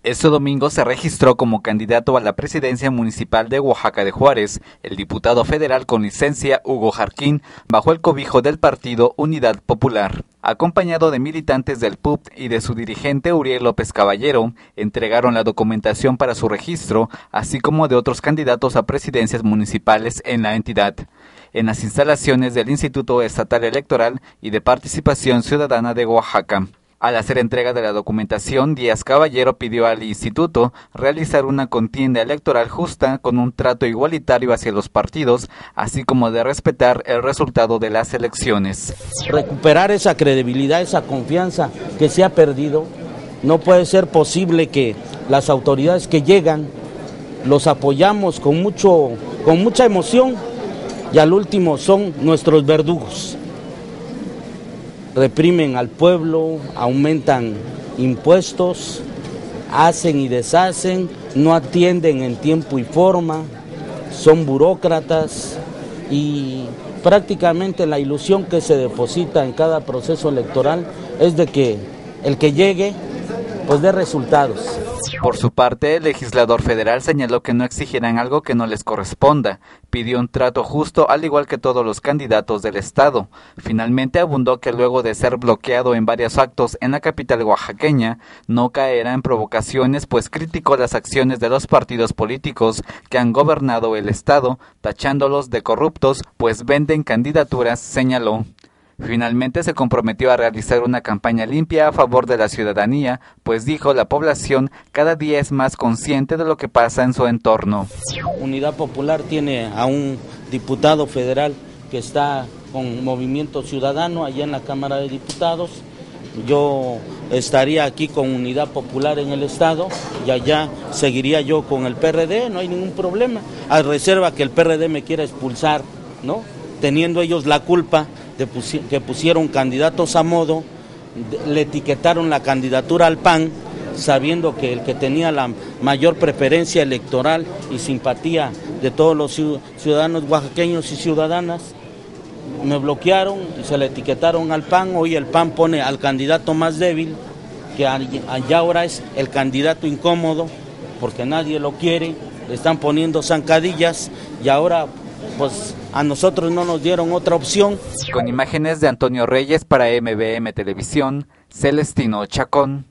Este domingo se registró como candidato a la presidencia municipal de Oaxaca de Juárez el diputado federal con licencia Hugo Jarquín, bajo el cobijo del partido Unidad Popular. Acompañado de militantes del PUP y de su dirigente Uriel López Caballero, entregaron la documentación para su registro, así como de otros candidatos a presidencias municipales en la entidad, en las instalaciones del Instituto Estatal Electoral y de Participación Ciudadana de Oaxaca. Al hacer entrega de la documentación, Díaz Caballero pidió al instituto realizar una contienda electoral justa con un trato igualitario hacia los partidos, así como de respetar el resultado de las elecciones. Recuperar esa credibilidad, esa confianza que se ha perdido. No puede ser posible que las autoridades que llegan los apoyamos con mucha emoción y al último son nuestros verdugos. Reprimen al pueblo, aumentan impuestos, hacen y deshacen, no atienden en tiempo y forma, son burócratas y prácticamente la ilusión que se deposita en cada proceso electoral es de que el que llegue pues dé resultados. Por su parte, el legislador federal señaló que no exigirán algo que no les corresponda. Pidió un trato justo, al igual que todos los candidatos del estado. Finalmente abundó que luego de ser bloqueado en varios actos en la capital oaxaqueña, no caerá en provocaciones, pues criticó las acciones de los partidos políticos que han gobernado el estado, tachándolos de corruptos, pues venden candidaturas, señaló. Finalmente se comprometió a realizar una campaña limpia a favor de la ciudadanía, pues dijo la población cada día es más consciente de lo que pasa en su entorno. Unidad Popular tiene a un diputado federal que está con Movimiento Ciudadano allá en la Cámara de Diputados. Yo estaría aquí con Unidad Popular en el estado y allá seguiría yo con el PRD, no hay ningún problema. A reserva que el PRD me quiera expulsar, ¿no? Teniendo ellos la culpa que pusieron candidatos a modo, le etiquetaron la candidatura al PAN, sabiendo que el que tenía la mayor preferencia electoral y simpatía de todos los ciudadanos oaxaqueños y ciudadanas, me bloquearon y se le etiquetaron al PAN. Hoy el PAN pone al candidato más débil, que allá ahora es el candidato incómodo, porque nadie lo quiere, le están poniendo zancadillas y ahora pues a nosotros no nos dieron otra opción. Con imágenes de Antonio Reyes para MBM Televisión, Celestino Chacón.